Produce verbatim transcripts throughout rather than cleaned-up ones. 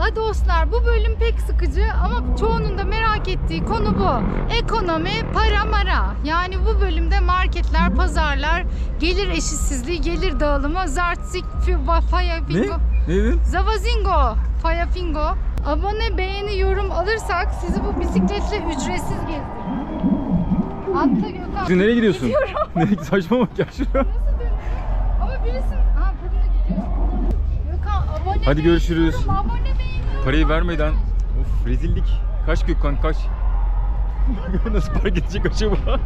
Ya dostlar, bu bölüm pek sıkıcı ama çoğunun da merak ettiği konu bu. Ekonomi, para, mara. Yani bu bölümde marketler, pazarlar, gelir eşitsizliği, gelir dağılımı, zartzik, faya fingo. Ne? Ne dedin? Zavazingo, faya fingo. Abone, beğeni, yorum alırsak sizi bu bisikletle ücretsiz gezdiririm. Atla Gökhan. Şimdi nereye gidiyorsun? Gidiyorum. Ne saçma bak ya şuraya. Ama birisi... Ha, burada gidiyor. Gökhan, abone, Hadi görüşürüz. Abone, beğeniyorum. Parayı vermeden. Of, rezillik. Kaç Gökhan kaç. Nasıl park edecek acaba? Gökhan,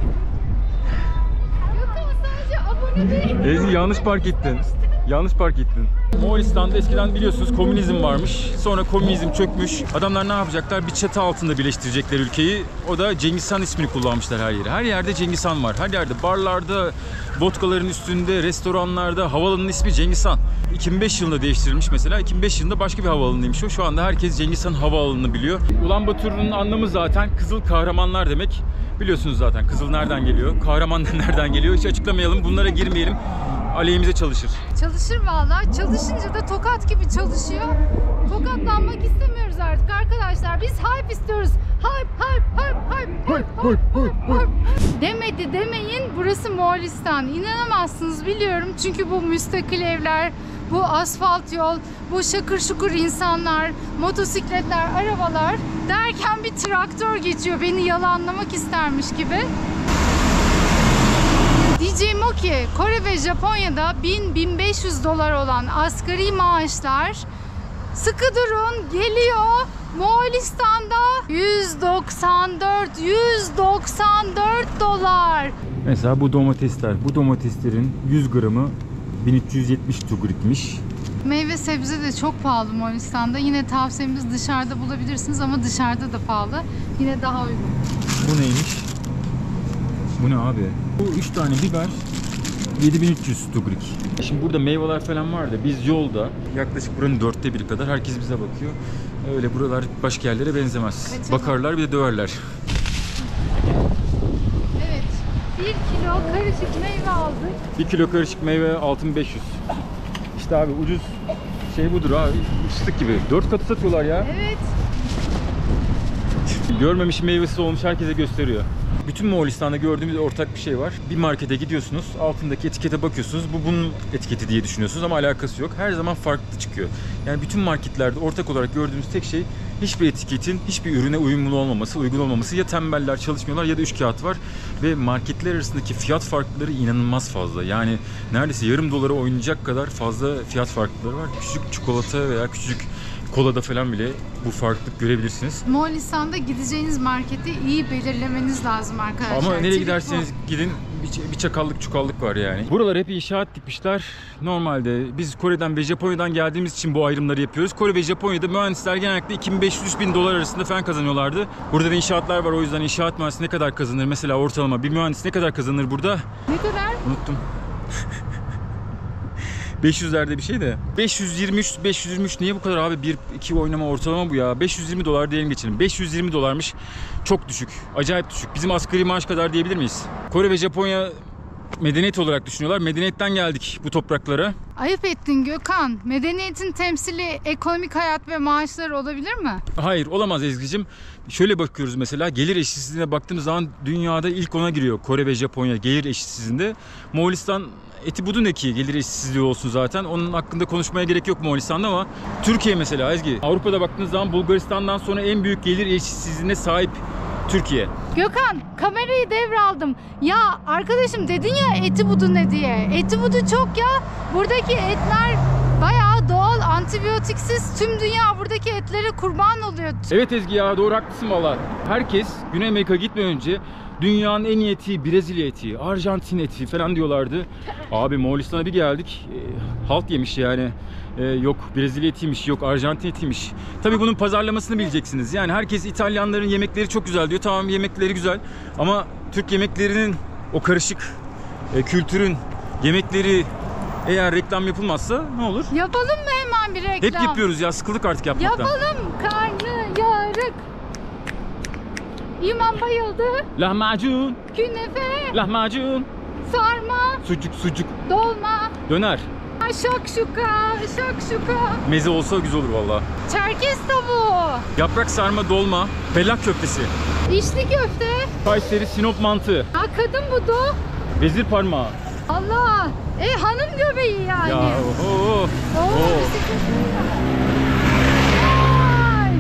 sadece abone beğeni. Ezgi yanlış park ettin. Yanlış park ettin. Moğolistan'da eskiden biliyorsunuz komünizm varmış. Sonra komünizm çökmüş. Adamlar ne yapacaklar? Bir çatı altında birleştirecekler ülkeyi. O da Cengiz Han ismini kullanmışlar her yere. Her yerde Cengiz Han var. Her yerde barlarda, vodkaların üstünde, restoranlarda havaalanının ismi Cengiz Han. iki bin beş yılında değiştirilmiş mesela. iki bin beş yılında başka bir havaalanıymış o. Şu anda herkes Cengiz Han havaalanını biliyor. Ulanbator'un anlamı zaten Kızıl Kahramanlar demek. Biliyorsunuz zaten Kızıl nereden geliyor? Kahraman nereden geliyor? Hiç açıklamayalım. Bunlara girmeyelim. Aleyhimize çalışır. Çalışır vallahi. Çalışınca da tokat gibi çalışıyor. Tokatlanmak istemiyoruz artık arkadaşlar. Biz hype istiyoruz. Hype, hype, hype, hype, hype, hype, hype. Demedi demeyin. Burası Moğolistan. İnanamazsınız biliyorum. Çünkü bu müstakil evler, bu asfalt yol, bu şakır şukur insanlar, motosikletler, arabalar derken bir traktör geçiyor. Beni yalanlamak istermiş gibi. Diyeceğim o ki Kore ve Japonya'da bin bin beş yüz dolar olan asgari maaşlar, sıkı durun, geliyor Moğolistan'da yüz doksan dört yüz doksan dört dolar. Mesela bu domatesler. Bu domateslerin yüz gramı bin üç yüz yetmiş tugritmiş. Meyve sebze de çok pahalı Moğolistan'da. Yine tavsiyemiz dışarıda bulabilirsiniz ama dışarıda da pahalı. Yine daha uygun. Bu neymiş? Bu ne abi? Bu üç tane biber yedi bin üç yüz tugrik. Şimdi burada meyveler falan var da biz yolda yaklaşık buranın dörtte biri kadar herkes bize bakıyor. Öyle buralar başka yerlere benzemez. Kaçalım. Bakarlar bir de döverler. Evet. bir kilo karışık meyve aldık. bir kilo karışık meyve altı bin beş yüz. İşte abi ucuz şey budur abi. Fıstık gibi. dört katı satıyorlar ya. Evet. Görmemiş meyvesi olmuş herkese gösteriyor. Bütün Moğolistan'da gördüğümüz ortak bir şey var. Bir markete gidiyorsunuz, altındaki etikete bakıyorsunuz. Bu bunun etiketi diye düşünüyorsunuz ama alakası yok. Her zaman farklı çıkıyor. Yani bütün marketlerde ortak olarak gördüğümüz tek şey hiçbir etiketin hiçbir ürüne uyumlu olmaması, uygun olmaması. Ya tembeller çalışmıyorlar ya da üç kağıt var. Ve marketler arasındaki fiyat farkları inanılmaz fazla. Yani neredeyse yarım dolara oynayacak kadar fazla fiyat farkları var. Küçücük çikolata veya küçücük kolada falan bile bu farklılık görebilirsiniz. Moğolistan'da gideceğiniz marketi iyi belirlemeniz lazım arkadaşlar. Ama nereye Trik giderseniz bu. gidin bir, bir çakallık çukallık var yani. Buralar hep inşaat dikmişler. Normalde biz Kore'den ve Japonya'dan geldiğimiz için bu ayrımları yapıyoruz. Kore ve Japonya'da mühendisler genellikle iki bin beş yüz üç bin dolar arasında falan kazanıyorlardı. Burada da inşaatlar var, o yüzden inşaat mühendisi ne kadar kazanır? Mesela ortalama bir mühendis ne kadar kazanır burada? Ne kadar? Unuttum. beş yüzlerde bir şey de. beş yüz yirmi üç, beş yüz yirmi üç niye bu kadar abi? bir iki oynama ortalama bu ya. beş yüz yirmi dolar diyelim geçelim. beş yüz yirmi dolarmış. Çok düşük. Acayip düşük. Bizim asgari maaş kadar diyebilir miyiz? Kore ve Japonya medeniyet olarak düşünüyorlar. Medeniyetten geldik bu topraklara. Ayıp ettin Gökhan. Medeniyetin temsili ekonomik hayat ve maaşlar olabilir mi? Hayır, olamaz Ezgi'cim. Şöyle bakıyoruz mesela, gelir eşitsizliğine baktığımız zaman dünyada ilk ona giriyor Kore ve Japonya gelir eşitsizliğinde. Moğolistan eti budu ne ki gelir eşitsizliği olsun zaten. Onun hakkında konuşmaya gerek yok Moğolistan'da ama Türkiye mesela Ezgi. Avrupa'da baktığınız zaman Bulgaristan'dan sonra en büyük gelir eşitsizliğine sahip Türkiye. Gökhan, kamerayı devraldım. Ya arkadaşım dedin ya eti budu ne diye. Eti budu çok ya. Buradaki etler bayağı doğal, antibiyotiksiz. Tüm dünya buradaki etlere kurban oluyor. Evet Ezgi ya, doğru haklısın valla. Herkes Güney Amerika gitmeden önce dünyanın en iyi eti, Brezilya eti, Arjantin eti falan diyorlardı. Abi Moğolistan'a bir geldik, e, halt yemiş yani. E, yok Brezilya etiymiş, yok Arjantin etiymiş. Tabii bunun pazarlamasını bileceksiniz. Yani herkes İtalyanların yemekleri çok güzel diyor. Tamam, yemekleri güzel ama Türk yemeklerinin o karışık e, kültürün yemekleri eğer reklam yapılmazsa ne olur? Yapalım mı hemen bir reklam? Hep yapıyoruz ya, sıkıldık artık yapmaktan. Yapalım. Karnı yarık. İmam bayıldı. Lahmacun, Künefe. lahmacun, Sarma. sucuk, sucuk, Dolma. döner. Şakşuka, şakşuka. Meze olsa güzel olur valla. Çerkez tavuğu. Yaprak sarma dolma, felak köftesi. İçli köfte. Kayseri Sinop mantığı. Ha, kadın budu. Vezir parmağı. Allah. E hanım göbeği yani. Ya oho. Oo, Oo. bisiklet. Vay.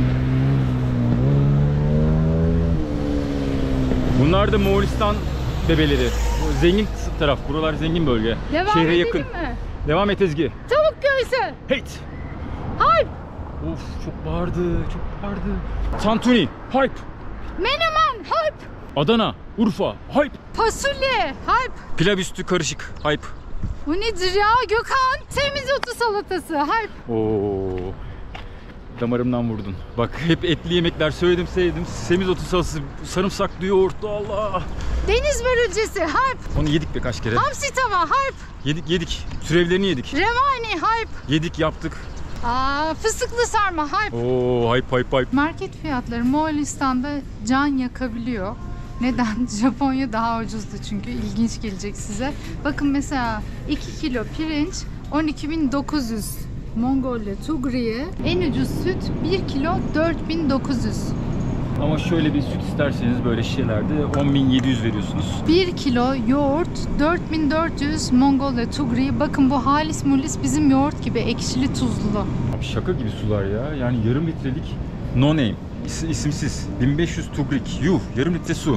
Bunlar da Moğolistan bebeleri. Bu zengin taraf. Buralar zengin bölge. Devam Şehre edelim yakın. mi? Devam et Ezgi. Tavuk göğsü. Hate. Hype. Of çok bağırdı. Çok bağırdı. Tantuni. Hype. Menemen. Hype. Adana. Urfa. Hype. Fasulye. Hype. Pilav üstü karışık. Hype. Bu nedir ya Gökhan? Temiz otu salatası. Hype. Oo. Damarımdan vurdun. Bak hep etli yemekler söyledim sevdim. Semizotu salası, sarımsaklı yoğurtlu Allah. Deniz börülcesi. Hype. Onu yedik be kaç kere. Hamsi tava. Hype. Yedik yedik. Türevlerini yedik. Revani. Hype. Yedik yaptık. Aa, fıstıklı sarma. Hype. Oo hype hype hype. Market fiyatları Moğolistan'da can yakabiliyor. Neden? Japonya daha ucuzdu çünkü. İlginç gelecek size. Bakın mesela iki kilo pirinç on iki bin dokuz yüz Mongolya Tugri'ye. En ucuz süt bir kilo dört bin dokuz yüz. Ama şöyle bir süt isterseniz böyle şişelerde on bin yedi yüz veriyorsunuz. bir kilo yoğurt dört bin dört yüz Mongolya Tugri. Bakın bu halis mulis bizim yoğurt gibi ekşili tuzlu. Abi şaka gibi sular ya. Yani yarım litrelik no name. İs- isimsiz. bin beş yüz tugrik. Yuh yarım litre su.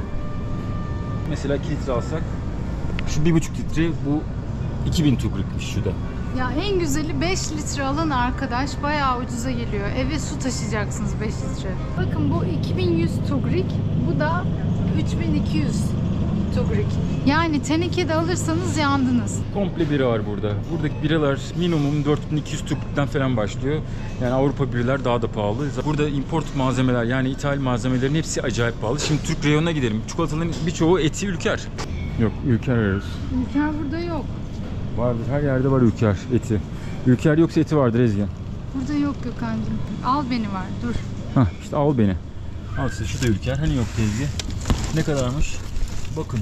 Mesela iki litre alsak şu bir buçuk litre bu iki bin tugrikmiş şu da. Ya en güzeli beş litre alın arkadaş. Bayağı ucuza geliyor. Eve su taşıyacaksınız beş litre. Bakın bu iki bin yüz tugrik. Bu da üç bin iki yüz tugrik. Yani tenekede alırsanız yandınız. Komple bira var burada. Buradaki biralar minimum dört bin iki yüz tugrikten falan başlıyor. Yani Avrupa biralar daha da pahalı. Burada import malzemeler yani ithal malzemelerin hepsi acayip pahalı. Şimdi Türk reyonuna gidelim. Çikolataların birçoğu eti Ülker. Yok Ülker ararız. Ülker burada yok. Vardır her yerde var Ülker eti. Ülker yoksa eti vardır Ezgi. Burada yok Gökhan'cığım. Al beni var. Dur. Hah işte al beni. Al size şu da Ülker. Hani yok Ezgi. Ne kadarmış? Bakın.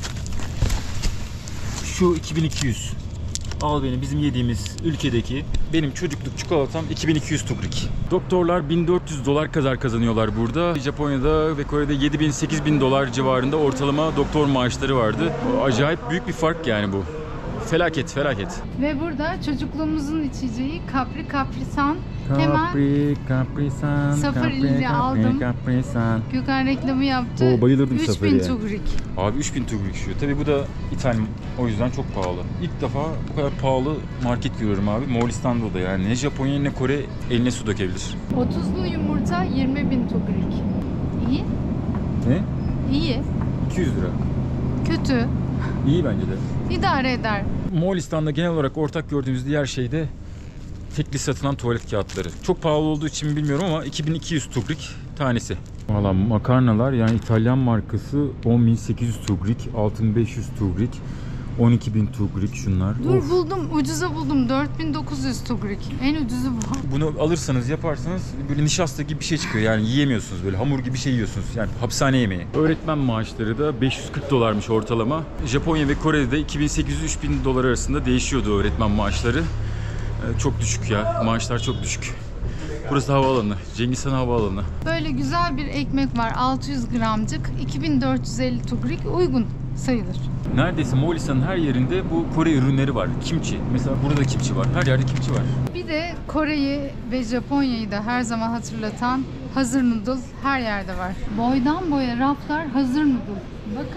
Şu iki bin iki yüz. Al beni bizim yediğimiz ülkedeki benim çocukluk çikolatam iki bin iki yüz tugrik. Doktorlar bin dört yüz dolar kadar kazanıyorlar burada. Japonya'da ve Kore'de yedi bin sekiz bin dolar civarında ortalama doktor maaşları vardı. Acayip büyük bir fark yani bu. Felaket felaket. Ve burada çocukluğumuzun içeceği Capri Caprisan. Hemen Capri, Caprisan, Safari'li aldım. Caprisan. Gökhan reklamı yaptı. Oo, bayılırdım üç bin Safari'ye. tugrik. Abi üç bin tugrik şu. Tabii bu da ithal o yüzden çok pahalı. İlk defa bu kadar pahalı market görüyorum abi. Moğolistan'da da yani ne Japonya ne Kore eline su dökebilir. otuzlu yumurta yirmi bin tugrik. İyi. Ne? İyi. iki yüz lira. Kötü. İyi bence de. İdare eder. Moğolistan'da genel olarak ortak gördüğümüz diğer şey de tekli satılan tuvalet kağıtları. Çok pahalı olduğu için mi bilmiyorum ama iki bin iki yüz tugrik tanesi. Valla makarnalar yani İtalyan markası on bin sekiz yüz tugrik, altı bin beş yüz tugrik, on iki bin tugrik şunlar. Dur Of. buldum. Ucuza buldum. dört bin dokuz yüz tugrik. En ucuzu bu. Bunu alırsanız yaparsanız böyle nişasta gibi bir şey çıkıyor. Yani yiyemiyorsunuz böyle hamur gibi bir şey yiyorsunuz. Yani hapishane yemeği. Öğretmen maaşları da beş yüz kırk dolarmış ortalama. Japonya ve Kore'de de iki bin sekiz yüz üç bin dolar arasında değişiyordu öğretmen maaşları. Ee, çok düşük ya. Maaşlar çok düşük. Burası havaalanı. Cengiz Han Havaalanı. Böyle güzel bir ekmek var. altı yüz gramcık. iki bin dört yüz elli tugrik. Uygun sayılır. Neredeyse Moğolistan'ın her yerinde bu Kore ürünleri var. Kimchi. Mesela burada da kimchi var. Her yerde kimchi var. Bir de Kore'yi ve Japonya'yı da her zaman hatırlatan hazır noodle her yerde var. Boydan boya raflar hazır noodle. Bakın.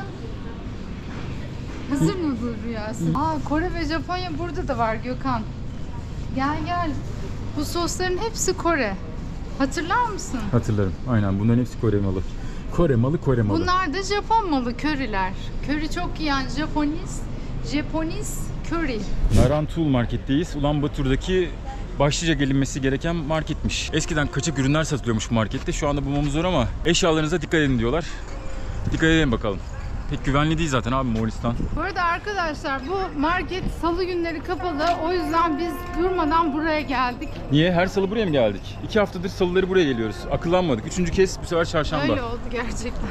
Hazır noodle rüyası. Aa, Kore ve Japonya burada da var Gökhan. Gel gel. Bu sosların hepsi Kore. Hatırlar mısın? Hatırlarım. Aynen. Bunların hepsi Kore malı. Kore malı, Kore malı. Bunlar da Japon malı köriler. Köri çok yiyen Japonis, Japonis köri. Narantul marketteyiz. Ulanbator'daki başlıca gelinmesi gereken marketmiş. Eskiden kaçak ürünler satılıyormuş bu markette. Şu anda bulmamız zor ama eşyalarınıza dikkat edin diyorlar. Dikkat edelim bakalım. Pek güvenli değil zaten abi Moğolistan. Bu arada arkadaşlar bu market salı günleri kapalı. O yüzden biz durmadan buraya geldik. Niye? Her salı buraya mı geldik? İki haftadır salıları buraya geliyoruz. Akıllanmadık. Üçüncü kez bu sefer çarşamba. Öyle oldu gerçekten.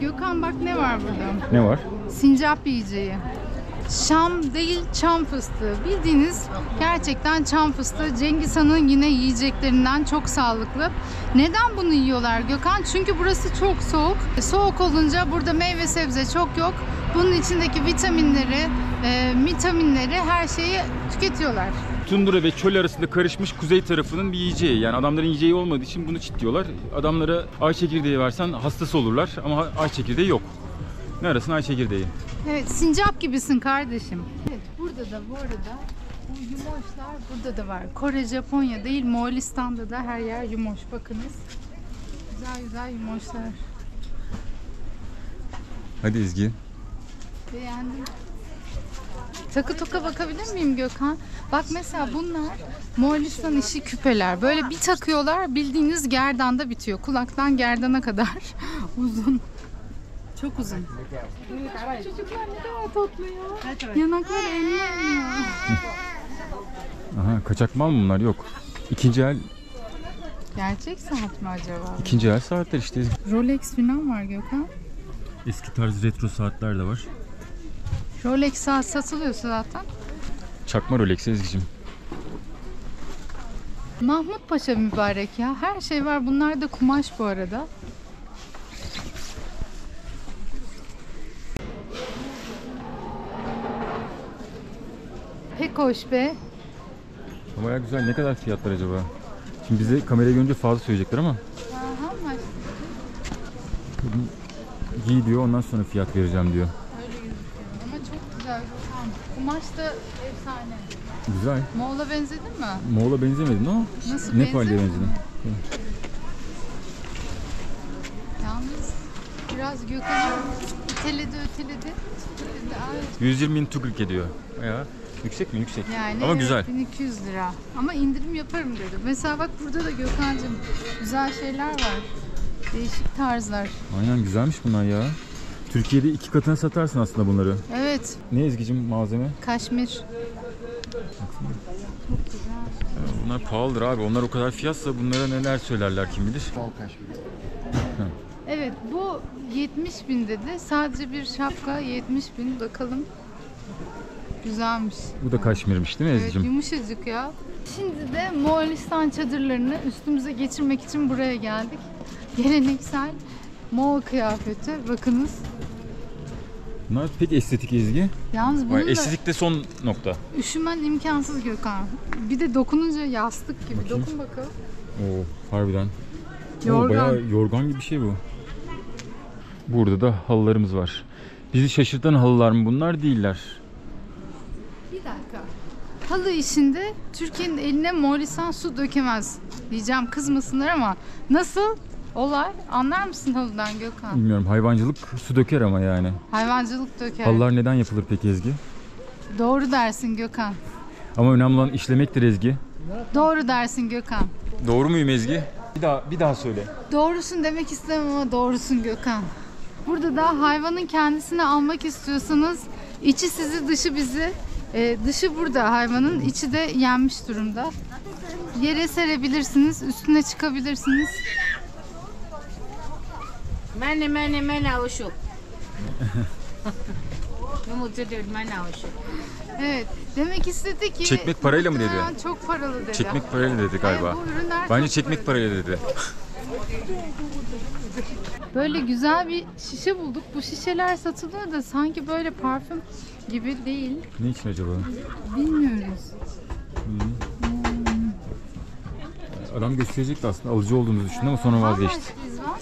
Gökhan bak ne var burada? Ne var? Sincap yiyeceği. Şam değil, çam fıstığı. Bildiğiniz gerçekten çam fıstığı. Cengiz Han'ın yine yiyeceklerinden, çok sağlıklı. Neden bunu yiyorlar Gökhan? Çünkü burası çok soğuk. Soğuk olunca burada meyve sebze çok yok. Bunun içindeki vitaminleri, e, vitaminleri, her şeyi tüketiyorlar. Tundra ve çöl arasında karışmış kuzey tarafının bir yiyeceği. Yani adamların yiyeceği olmadığı için bunu çitliyorlar. Adamlara ay çekirdeği versen hastası olurlar ama ay çekirdeği yok. Ne arasın ay çekirdeği? Evet, sincap gibisin kardeşim. Evet, burada da bu arada bu yumoşlar burada da var. Kore, Japonya değil, Moğolistan'da da her yer yumoş. Bakınız. Güzel güzel yumoşlar. Hadi Ezgi. Beğendim. Takı toka bakabilir miyim Gökhan? Bak mesela bunlar Moğolistan işi küpeler. Böyle bir takıyorlar, bildiğiniz gerdanda bitiyor. Kulaktan gerdana kadar uzun. Çok uzun. Çocuklar ne kadar tatlı ya. Yanakları ellenmiyor. Aha, kaçak mal mı bunlar? Yok. İkinci el, Gerçek saat mi acaba? ikinci el saatler işte. Rolex falan var Gökhan. Eski tarz retro saatler de var. Rolex saat satılıyorsa zaten. Çakma Rolex Ezgi'cim. Mahmut Paşa mübarek ya. Her şey var. Bunlar da kumaş bu arada. Pek hoş be. Baya güzel. Ne kadar fiyatlar acaba? Şimdi bize kamerayı görünce fazla söyleyecekler ama. Aha, maş- Giy diyor, ondan sonra fiyat vereceğim diyor. Öyle gözüküyor. Ama çok güzel. Tamam. Kumaş da efsane. Güzel. Moğol'a benzedin mi? Moğol'a benzemedin ama Nasıl, Nepal'e benzemedi benzedin. mi? Yalnız biraz Gökhan'ı iteledi öteledi. öteledi. Ay, yüz yirmi bin tugrik ediyor. Bayağı yüksek mi? Yüksek. Yani Ama güzel. bin iki yüz lira. Ama indirim yaparım dedi. Mesela bak burada da Gökhan'cığım güzel şeyler var. Değişik tarzlar. Aynen güzelmiş bunlar ya. Türkiye'de iki katına satarsın aslında bunları. Evet. Ne Ezgi'cim malzeme? Kaşmir. Çok güzel. Ya bunlar pahalıdır abi. Onlar o kadar fiyatsa bunlara neler söylerler kim bilir. Evet bu yetmiş bin dedi. Sadece bir şapka yetmiş bin. Bakalım. Güzelmiş. Bu da kaşmirmiş değil mi Evet, Ezgi'cim? yumuşacık ya. Şimdi de Moğolistan çadırlarını üstümüze geçirmek için buraya geldik. Geleneksel Moğol kıyafeti. Bakınız. Bunlar pek estetik Ezgi. Yalnız bunun Vay, da estetik de son nokta. üşümen imkansız Gökhan. Bir de dokununca yastık gibi. Bakayım. Dokun bakalım. Oo, harbiden. Yorgan. Oo, bayağı yorgan gibi bir şey bu. Burada da halılarımız var. Bizi şaşırtan halılar mı bunlar? Değiller. Bir dakika. Halı işinde Türkiye'nin eline Moğolistan su dökemez diyeceğim, kızmasınlar ama nasıl olay? Anlar mısın halıdan Gökhan? Bilmiyorum, hayvancılık su döker ama yani. Hayvancılık döker. Halılar neden yapılır peki Ezgi? Doğru dersin Gökhan. Ama önemli olan işlemektir Ezgi. Doğru dersin Gökhan. Doğru muyum Ezgi? Bir daha bir daha söyle. Doğrusun demek istemem ama doğrusun Gökhan. Burada da hayvanın kendisini almak istiyorsanız içi sizi dışı bizi. Ee, dışı burada hayvanın, içi de yenmiş durumda. Yere serebilirsiniz, üstüne çıkabilirsiniz. Mane mane mane avuşu. Yumurta diyor mane avuşu. Evet, demek istedi ki... Çekmek parayla mı dedi? muhtemelen Çok paralı dedi. Çekmek parayla dedi galiba. Evet, bu ürünler Bence çok çekmek paralı. parayla dedi. Böyle güzel bir şişe bulduk. Bu şişeler satılıyor da sanki böyle parfüm gibi değil. Ne için acaba? Bilmiyoruz. Adam gösterecekti aslında, alıcı olduğumuzu düşündü ama sonra vazgeçti. Biz var.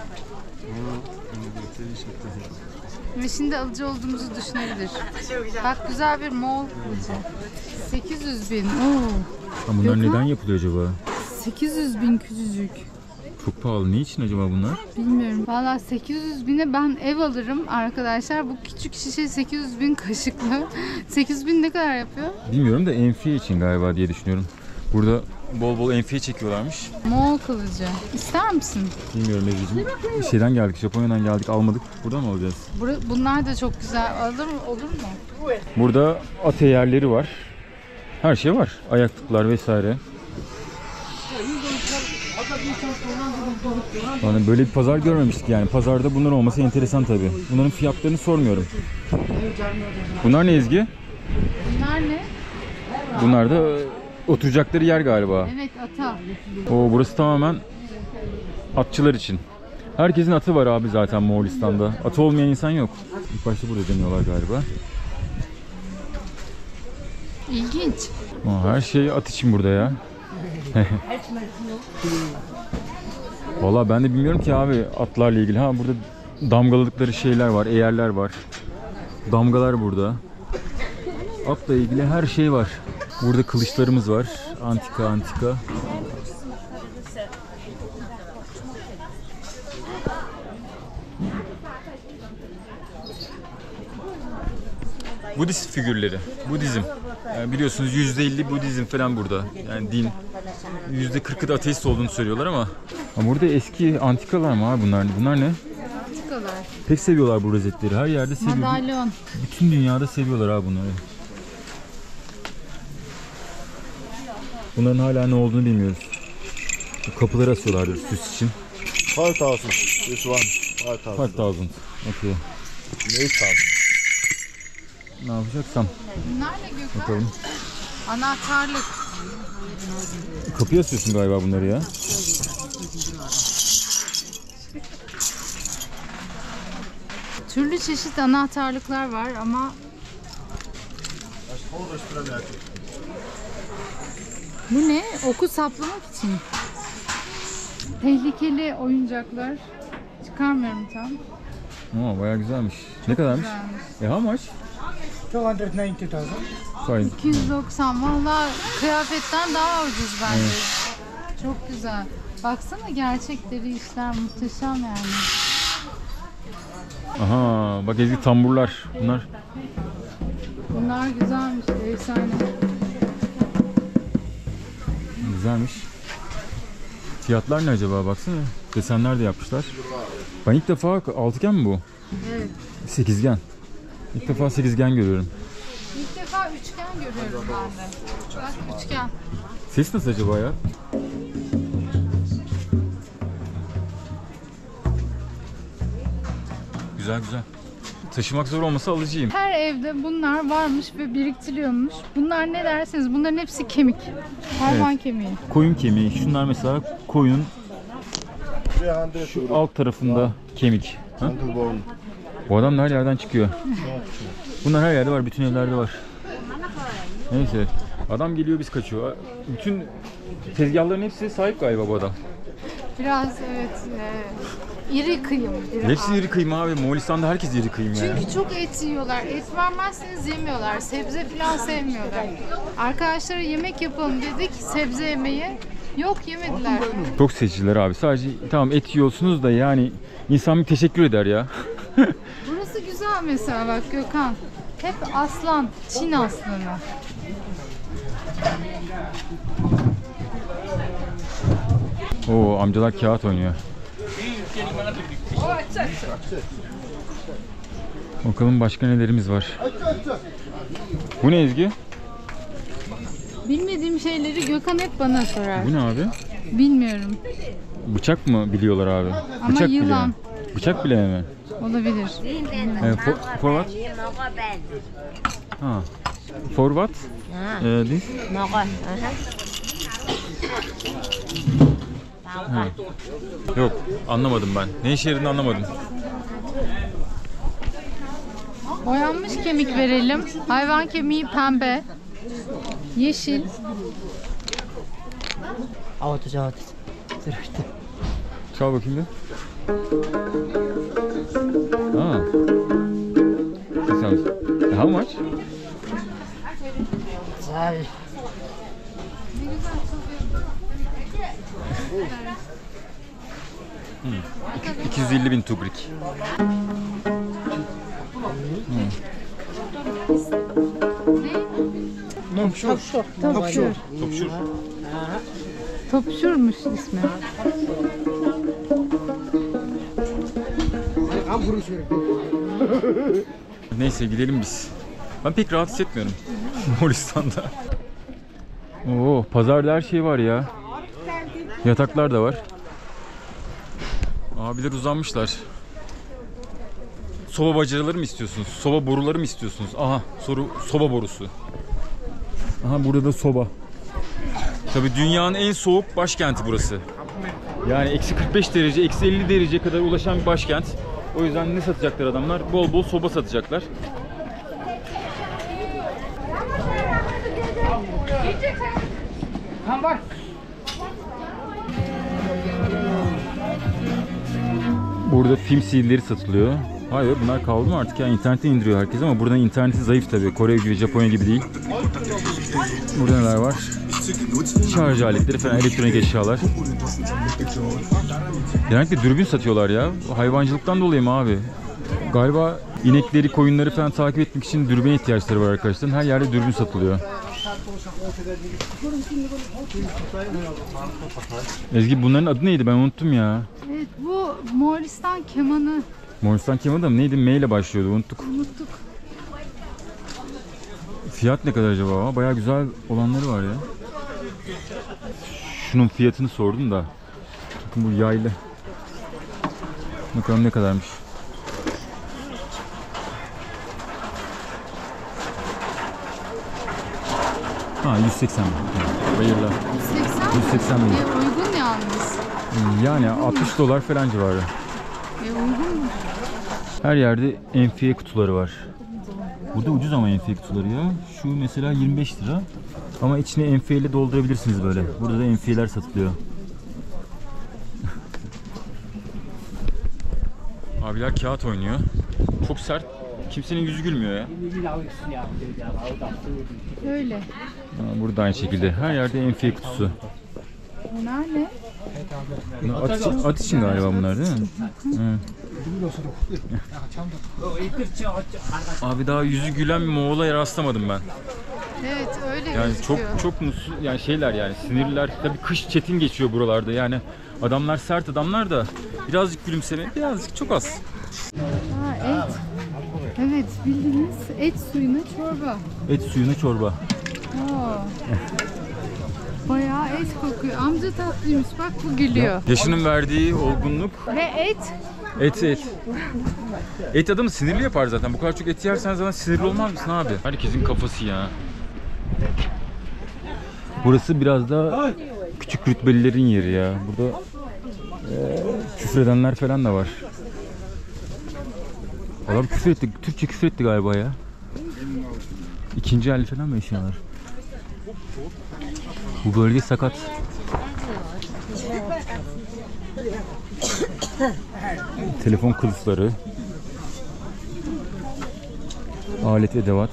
Ve şimdi alıcı olduğumuzu düşünebilir. Bak güzel bir Moğol kılıcı. sekiz yüz bin. Oo. Ama bunlar Gökhan? neden yapılıyor acaba? sekiz yüz bin küçücük. Çok pahalı. Ne için acaba bunlar? Bilmiyorum. Valla sekiz yüz bine ben ev alırım arkadaşlar. Bu küçük şişe sekiz yüz bin kaşıklı. sekiz bin ne kadar yapıyor? Bilmiyorum da enfiye için galiba diye düşünüyorum. Burada bol bol enfiye çekiyorlarmış. Moğol kılıcı. İster misin? Bilmiyorum Ezgi'cim. Bir şeyden geldik, Japonya'dan geldik, almadık. Buradan mı alacağız? Bur- Bunlar da çok güzel. Alır mı? Olur mu? Burada ate yerleri var. Her şey var. Ayaklıklar vesaire. Yani böyle bir pazar görmemiştik yani. Pazarda bunlar olması enteresan tabii. Bunların fiyatlarını sormuyorum. Bunlar ne Ezgi? Bunlar ne? Bunlar da oturacakları yer galiba. Evet, ata. Oo, burası tamamen atçılar için. Herkesin atı var abi zaten Moğolistan'da. Atı olmayan insan yok. İlk başta burada deniyorlar galiba. İlginç. Aa, her şey at için burada ya. Vallahi ben de bilmiyorum ki abi atlarla ilgili. Ha, burada damgaladıkları şeyler var, eğerler var. Damgalar burada. Atla ilgili her şey var. Burada kılıçlarımız var. Antika antika. Budist figürleri. Budizm. Yani biliyorsunuz yüzde elli Budizm falan burada. Yani din. yüzde kırkı da ateist olduğunu söylüyorlar ama. Ama burada eski antikalar mı abi bunlar? Bunlar ne? Antikalar. Pek seviyorlar bu rozetleri. Her yerde seviyor. Madalyon. Bütün dünyada seviyorlar abi bunları. Bunların hala ne olduğunu bilmiyoruz. Kapıları asıyorlardır süs için. five thousand. This one. five thousand. five thousand. Okay. eight thousand. Ne yapacaksam. Bunlar ne Gökhan? Bakalım. Anahtarlık. Kapıya asıyorsun galiba bunları ya. Türlü çeşit anahtarlıklar var ama bu ne? Oku saplamak için. Tehlikeli oyuncaklar. Çıkarmıyorum tam. Aa, bayağı güzelmiş. Ne kadarmış? Güzelmiş. E how much? two hundred ninety thousand. Fine. iki yüz doksan. Valla kıyafetten daha ucuz bence. Çok güzel. Baksana gerçekleri işler muhteşem yani. Aha, bak Ezgi tamburlar. Bunlar Bunlar güzelmiş. Efsane. güzelmiş. Fiyatlar ne acaba baksana. Desenler de yapmışlar. Ben ilk defa altıgen mi bu? Evet. Sekizgen. İlk defa sekizgen görüyorum. İlk defa üçgen görüyorum ben de. Bak üçgen. Ses nasıl acaba ya? Güzel güzel. Taşımak zor olmasa alıcıyım. Her evde bunlar varmış ve biriktiriyormuş. Bunlar ne derseniz bunların hepsi kemik. Hayvan Evet. kemiği. Koyun kemiği. Şunlar mesela koyunun three hundred. şu alt tarafında kemik. Ha? Ankle bone. Bu adam da her yerden çıkıyor. Bunlar her yerde var. Bütün evlerde var. Neyse. Adam geliyor biz kaçıyor. Bütün tezgahların hepsi sahip galiba bu adam. Biraz evet e, iri kıyım. Iri Hepsi abi. iri kıyım abi. Moğolistan'da herkes iri kıyım yani. Çünkü çok et yiyorlar. Et vermezseniz yemiyorlar. Sebze falan sevmiyorlar. Arkadaşlara yemek yapalım dedik. Sebze yemeği. Yok yemediler. Çok seçiciler abi. Sadece tamam et yiyorsunuz da yani insan bir teşekkür eder ya. Burası güzel mesela bak Gökhan. Hep aslan. Çin aslanı. Oo, amcalar kağıt oynuyor. Bakalım başka nelerimiz var. Bu ne Ezgi? Bilmediğim şeyleri Gökhan hep bana sorar. Bu ne abi? Bilmiyorum. Bıçak mı biliyorlar abi? Ama Bıçak yılan. bile. Bıçak bile mi? Olabilir. E, for, for what? Ha. For what? E, this? Ha. Yok, anlamadım ben. Ne işe yaradığını anlamadım. Boyanmış kemik verelim. Hayvan kemiği pembe. Yeşil. Out, out. Çal bakayım bir. Aa. Güzelmiş. E, how much? Sorry. iki yüz elli bin tubrik. Ne? Topşur. Topşur. Topşur. Topşurmuş ismi. Neyse gidelim biz. Ben pek rahat hissetmiyorum Moğolistan'da. Oo, pazarda her şey var ya. Yataklar da var. Abiler uzanmışlar. Soba bacaları mı istiyorsunuz? Soba boruları mı istiyorsunuz? Aha, soru soba borusu. Aha, burada da soba. Tabii dünyanın en soğuk başkenti burası. Yani eksi kırk beş derece, eksi elli dereceye kadar ulaşan bir başkent. O yüzden ne satacaklar adamlar? Bol bol soba satacaklar. Burada film C D'leri satılıyor. Hayır, bunlar kaldı mı artık ya? İnternetten indiriyor herkes ama buradan interneti zayıf tabii. Kore gibi, Japonya gibi değil. Burada neler var? Şarj aletleri falan, elektronik eşyalar. Genellikle dürbün satıyorlar ya. Hayvancılıktan dolayı mı abi? Galiba inekleri, koyunları falan takip etmek için dürbüne ihtiyaçları var arkadaşlar. Her yerde dürbün satılıyor. Ezgi, bunların adı neydi? Ben unuttum ya. Evet, bu Moğolistan kemanı. Moğolistan kemanı da mı? Neydi? M ile başlıyordu. Unuttuk. Unuttuk. Fiyat ne kadar acaba? Bayağı güzel olanları var ya. Şunun fiyatını sordum da. Bakın bu yaylı. Bakalım ne kadarmış. Ha, yüz seksen. Hayırlı. yüz seksen yüz seksen bin. E, uygun yalnız. Yani altmış dolar falan civarı. E, uygun mu? Her yerde enfiye kutuları var. Burada ucuz ama enfiye kutuları ya. Şu mesela yirmi beş lira. Ama içine enfiye ile doldurabilirsiniz böyle. Burada da enfiyeler satılıyor. Abiler kağıt oynuyor. Çok sert. Kimsenin yüzü gülmüyor ya. Öyle. Ha, burada aynı şekilde. Her yerde enfiye kutusu. Bunlar ne? Bunlar At için, at için galiba bunlar değil mi? Hı. Abi daha yüzü gülen bir Moğol'a rastlamadım ben. Evet, öyle Yani gözüküyor. çok çok mutsuz, yani şeyler yani sinirliler. Tabii kış çetin geçiyor buralarda. Yani adamlar sert adamlar da birazcık gülümseme, birazcık, çok az. Ha, et. Evet, bildiğiniz et suyuna çorba. Et suyuna çorba. Oo. Bayağı et kokuyor. Amca tatlıymış, bak bu gülüyor. Yaşının verdiği olgunluk. Ve et. Et et. Et adamı sinirli yapar zaten. Bu kadar çok et yersen zaten sinirli olmaz mısın abi? Herkesin kafası ya. Burası biraz da küçük rütbelilerin yeri ya. Burada e, küfredenler falan da var. Adam küfür etti. Türkçe küfür etti galiba ya. İkinci el falan mı yaşıyorlar? Bu bölge sakat. Telefon kılıfları, alet edevat.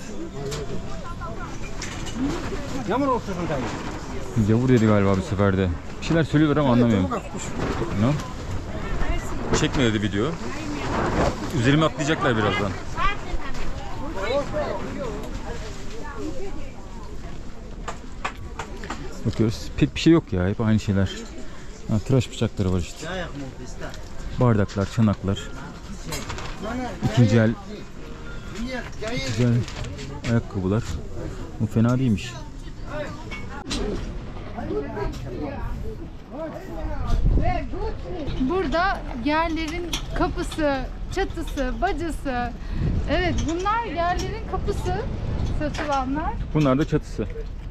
Yavur dedi galiba bir seferde. Bir şeyler söylüyorlar ama anlamıyorum. No? Çekme dedi video. Üzerime atlayacaklar birazdan. Bakıyoruz. Pek bir şey yok ya. Hep aynı şeyler. Ha, tıraş bıçakları var işte. Bardaklar, çanaklar. İkinci el güzel ayakkabılar. Bu fena değilmiş. Burada yerlerin kapısı, çatısı, bacası. Evet, bunlar yerlerin kapısı satılanlar. Bunlar da çatısı.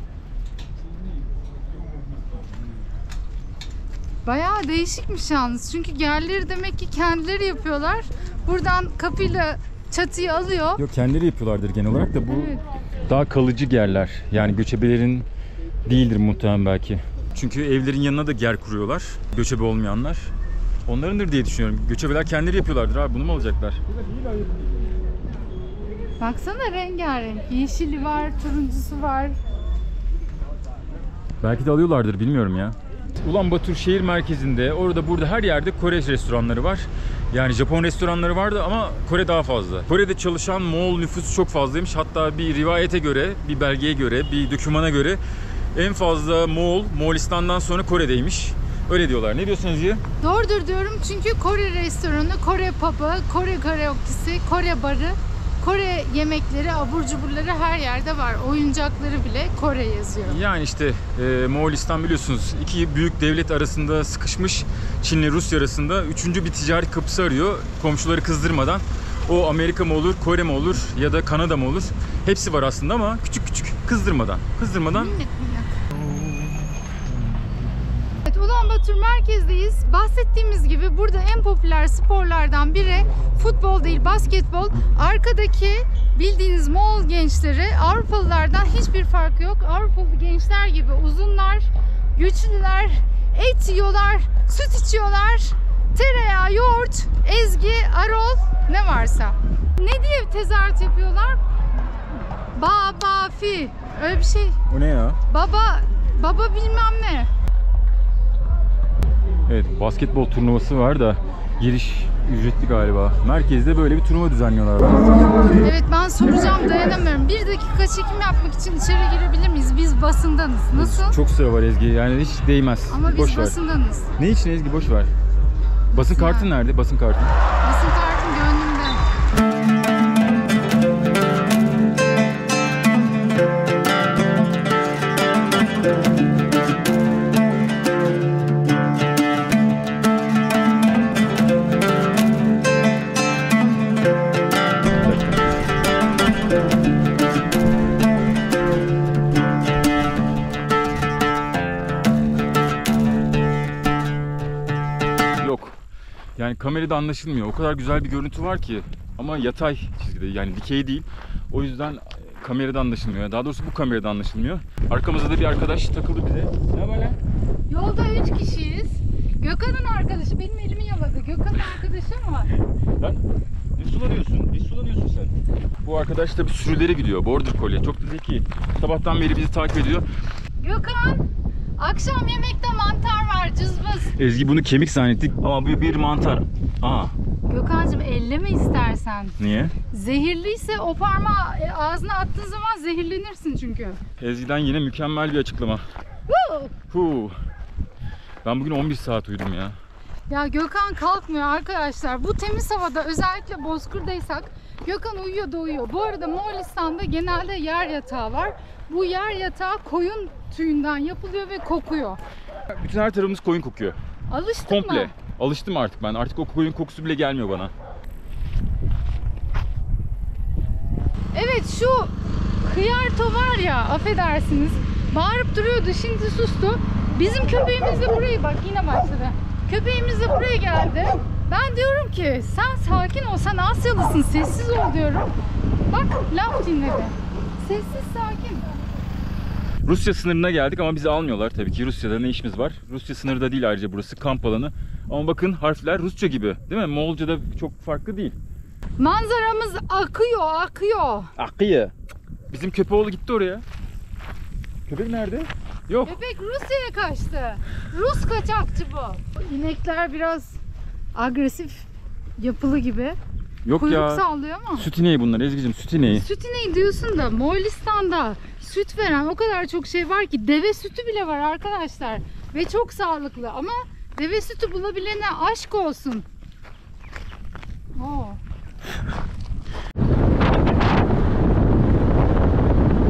Bayağı değişikmiş yalnız. Çünkü yerleri demek ki kendileri yapıyorlar. Buradan kapıyla çatıyı alıyor. Yok, kendileri yapıyorlardır genel olarak da bu Evet. daha kalıcı yerler. Yani göçebelerin değildir muhtemelen belki. Çünkü evlerin yanına da ger kuruyorlar. Göçebe olmayanlar. Onlarındır diye düşünüyorum. Göçebeler kendileri yapıyorlardır abi. Bunu mu alacaklar? Baksana rengarenk. Yeşili var, turuncusu var. Belki de alıyorlardır, bilmiyorum ya. Ulanbator şehir merkezinde, orada burada her yerde Kore restoranları var. Yani Japon restoranları vardı ama Kore daha fazla. Kore'de çalışan Moğol nüfusu çok fazlaymış. Hatta bir rivayete göre, bir belgeye göre, bir dokümana göre en fazla Moğol, Moğolistan'dan sonra Kore'deymiş. Öyle diyorlar. Ne diyorsunuz ya? Doğrudur diyorum çünkü Kore restoranı, Kore pub'ı, Kore karaoke'si, Kore barı Kore yemekleri, abur cuburları her yerde var. Oyuncakları bile Kore yazıyor. Yani işte e, Moğolistan biliyorsunuz iki büyük devlet arasında sıkışmış, Çin'le Rusya arasında üçüncü bir ticari kapısı arıyor komşuları kızdırmadan. O Amerika mı olur, Kore mi olur ya da Kanada mı olur? Hepsi var aslında ama küçük küçük, kızdırmadan. Kızdırmadan. Minnet minnet. Evet, Ulanbator merkezdeyiz. Bahsettiğimiz gibi burada en popüler sporlardan biri futbol değil, basketbol. Arkadaki bildiğiniz Moğol gençleri Avrupalılardan hiçbir farkı yok. Avrupalı gençler gibi uzunlar, güçlüler, et yiyorlar, süt içiyorlar, tereyağı, yoğurt, ezgi, arol ne varsa. Ne diye tezahürat yapıyorlar? Baba fi. Öyle bir şey. O ne ya? Baba, baba bilmem ne. Evet, basketbol turnuvası var da giriş ücretli galiba. Merkezde böyle bir turnuva düzenliyorlar. Evet, ben soracağım, dayanamıyorum. Bir dakika çekim yapmak için içeri girebilir miyiz? Biz basındanız. Nasıl? Çok sıra var Ezgi. Yani hiç değmez. Ama biz boş ver. basındanız. Ne için Ezgi? Boş ver. Basın Nasıl kartın yani? nerede? Basın kartın. Basın kartım gönlümde. Yok. Yani kamerada anlaşılmıyor. O kadar güzel bir görüntü var ki. Ama yatay çizgide, yani dikey değil. O yüzden kamerada anlaşılmıyor. Daha doğrusu bu kamerada anlaşılmıyor. Arkamızda da bir arkadaş takıldı bize. Ne haber lan? Yolda üç kişiyiz. Gökhan'ın arkadaşı, benim elimi yaladı. Gökhan'ın arkadaşı mı var? Lan ne sulanıyorsun? Ne sulanıyorsun sen? Bu arkadaş da bir sürülere gidiyor. Border Collie. Çok da zeki. Sabahtan beri bizi takip ediyor. Gökhan, akşam yemekte mantar var, cızbız. Ezgi bunu kemik zannettik ama bu bir mantar. Aa, Gökhan'cığım elleme istersen. niye? Zehirliyse o parmağı e, ağzına attığın zaman zehirlenirsin çünkü. Ezgi'den yine mükemmel bir açıklama. Woo! Huu. Ben bugün on bir saat uyudum ya. Ya Gökhan kalkmıyor arkadaşlar. Bu temiz havada, özellikle Bozkır'daysak Gökhan uyuyor da uyuyor. Bu arada Moğolistan'da genelde yer yatağı var. Bu yer yatağı koyun tüyünden yapılıyor ve kokuyor. Bütün her tarafımız koyun kokuyor. Alıştın Komple. mı? Alıştım artık ben. Artık o koyun kokusu bile gelmiyor bana. Evet, şu hıyarto var ya, affedersiniz, bağırıp duruyordu, şimdi sustu. Bizim köpeğimiz de burayı, bak yine başladı. Köpeğimiz de buraya geldi. Ben diyorum ki sen sakin ol, sen Asyalısın, sessiz ol diyorum. Bak laf dinledi. Sessiz sakin. Rusya sınırına geldik ama bizi almıyorlar tabii ki. Rusya'da ne işimiz var? Rusya sınırı da değil ayrıca burası, kamp alanı. Ama bakın harfler Rusça gibi, değil mi? Moğolca'da çok farklı değil. Manzaramız akıyor, akıyor. Akıyor. Bizim köpeğoğlu gitti oraya. Köpek nerede? Yok. Köpek Rusya'ya kaçtı. Rus kaçakçı bu. İnekler biraz agresif yapılı gibi. Yok Kuyruk ya. sallıyor ama. Süt ineği bunlar Ezgi'cim, süt ineği. Süt ineği diyorsun da Moğolistan'da süt veren o kadar çok şey var ki, deve sütü bile var arkadaşlar. Ve çok sağlıklı ama deve sütü bulabilene aşk olsun. Oo.